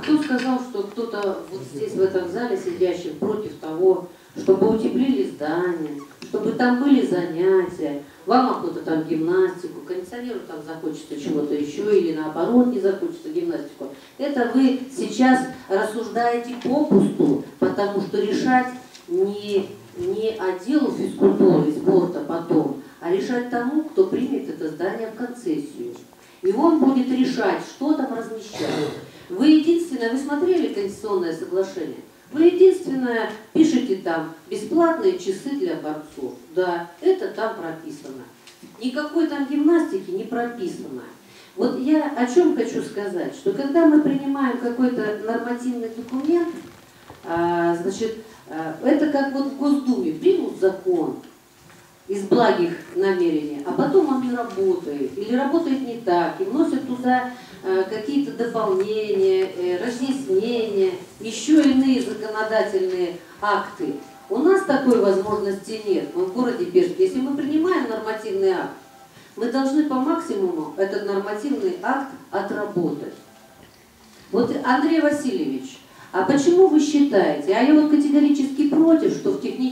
кто сказал, что кто-то вот здесь, в этом зале сидящий, против того, чтобы утеплили здания, чтобы там были занятия, вам охота там гимнастику, кондиционеру там захочется чего-то еще, или наоборот не захочется гимнастику. Это вы сейчас рассуждаете попусту, потому что решать не отделу физкультуры и спорта потом, а решать тому, кто примет это здание в концессию. И он будет решать, что там размещать. Вы единственное, вы смотрели конституционное соглашение? Вы единственное пишете там бесплатные часы для борцов. Да, это там прописано. Никакой там гимнастики не прописано. Вот я о чем хочу сказать, что когда мы принимаем какой-то нормативный документ, значит, это как вот в Госдуме примут закон из благих намерений, а потом он не работает, или работает не так, и вносят туда какие-то дополнения, разъяснения, еще иные законодательные акты. У нас такой возможности нет. Мы в городе Бежске, если мы принимаем нормативный акт, мы должны по максимуму этот нормативный акт отработать. Вот, Андрей Васильевич, а почему вы считаете, а я вот категорически против, что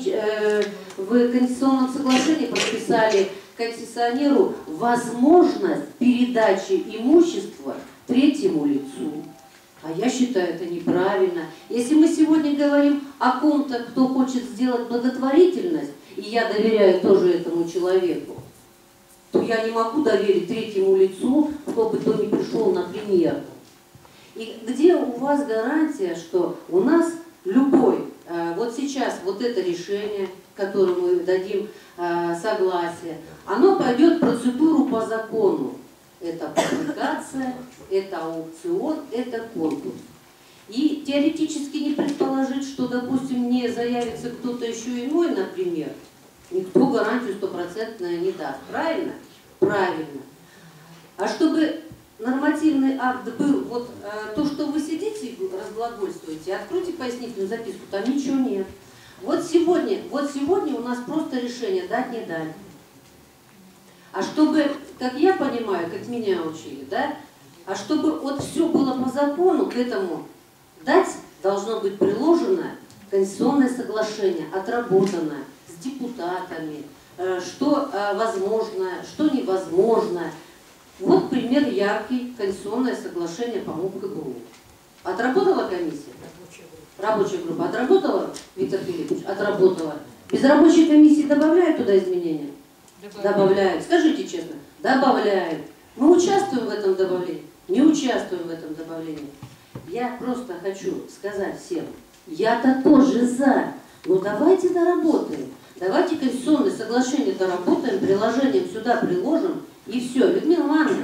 в конституционном соглашении прописали концессионеру возможность передачи имущества третьему лицу. А я считаю, это неправильно. Если мы сегодня говорим о ком-то, кто хочет сделать благотворительность, и я доверяю тоже этому человеку, то я не могу доверить третьему лицу, кто бы то ни пришел на премьеру. И где у вас гарантия, что у нас любой, вот сейчас вот это решение, которому мы дадим согласие, оно пойдет процедуру по закону. Это публикация, это аукцион, это конкурс. И теоретически не предположить, что, допустим, не заявится кто-то еще иной, например, никто гарантию стопроцентную не даст. Правильно? Правильно. А чтобы нормативный акт был, вот то, что вы сидите и разглагольствуете, откройте пояснительную записку, там ничего нет. Вот сегодня у нас просто решение дать, не дать. А чтобы, как я понимаю, как меня учили, да, а чтобы вот все было по закону, к этому дать должно быть приложено конституционное соглашение, отработанное с депутатами, что возможно, что невозможно. Вот пример яркий, конституционное соглашение по МУП-ГБУ. Отработала комиссия? Рабочая группа отработала, Виктор Филиппович? Отработала. Без рабочей комиссии добавляют туда изменения? Добавляют. Скажите честно, добавляют. Мы участвуем в этом добавлении? Не участвуем в этом добавлении. Я просто хочу сказать всем, я-то тоже за. Но давайте доработаем. Давайте конституционное соглашение доработаем, приложением сюда приложим, и все. Людмила Ивановна,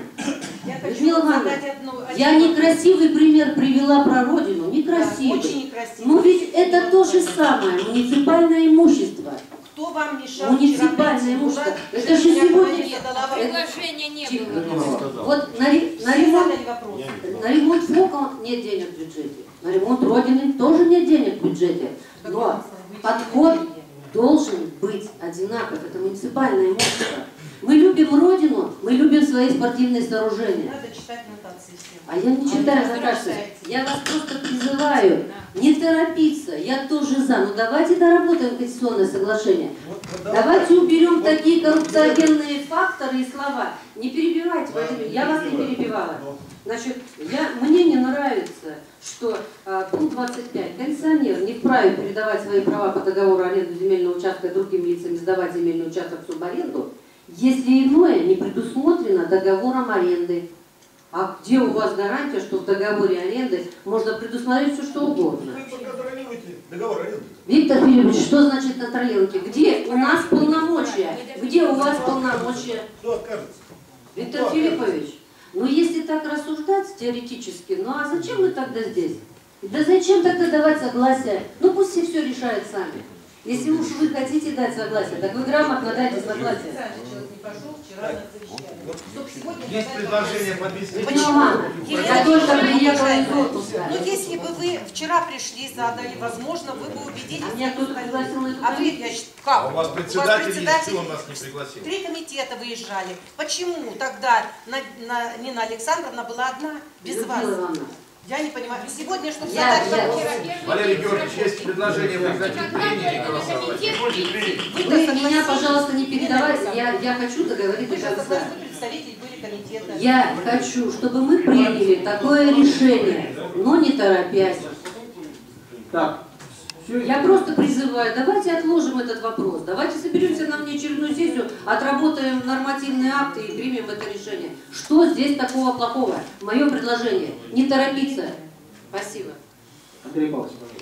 я некрасивый пример привела про Родину. Некрасивый. Да, очень некрасивый. Но ведь это то же самое, муниципальное имущество. Кто вам мешал? Муниципальное имущество. Это же сегодня... Приглашения не было. Вот на ремонт ФОКа нет денег в бюджете. На ремонт Родины тоже нет денег в бюджете. Но подход должен быть одинаков. Это муниципальное имущество. Мы любим Родину, мы любим свои спортивные сооружения. Надо читать нотации всем. А я не читаю нотации. Я вас просто призываю не торопиться. Я тоже за. Но давайте доработаем конституционное соглашение. Давайте уберем такие коррупциогенные факторы и слова. Не перебивайте, Владимир. Я вас не перебивала. Значит, мне не нравится, что пункт 25. Концессионер не вправе передавать свои права по договору аренды земельного участка другим лицам и сдавать земельный участок в субаренду, если иное не предусмотрено договором аренды. А где у вас гарантия, что в договоре аренды можно предусмотреть все, что угодно? Вы контролируете договор аренды. Виктор Филиппович, что значит контролируете? Где у нас полномочия? Где у вас полномочия? Кто откажется? Виктор Филиппович, ну если так рассуждать теоретически, ну а зачем мы тогда здесь? Да зачем тогда давать согласие? Ну пусть все решают сами. Если уж вы хотите дать согласие, так вы грамотно дайте согласие. Есть предложение по 200. Ну, если бы вы вчера пришли, задали, возможно, вы бы убедились. А меня кто-то пригласил на эту комиссию? Как? У вас председатель есть, он нас не пригласил. 3 комитета выезжали. Почему тогда Нина Александровна была одна, без вас? Я не понимаю. Сегодня, чтобы задать вопрос... Валерий Георгиевич, есть предложение прекратить прение и голосовать. Вы меня, пожалуйста, не передавайте. Я хочу договорить до Вы же конца. согласны, представитель были комитета. Я хочу, чтобы мы приняли такое решение, но не торопясь. Так. Я просто призываю, давайте отложим этот вопрос, давайте соберемся на внеочередную сессию, отработаем нормативные акты и примем это решение. Что здесь такого плохого? Мое предложение, не торопиться. Спасибо. Андрей Павлович, пожалуйста.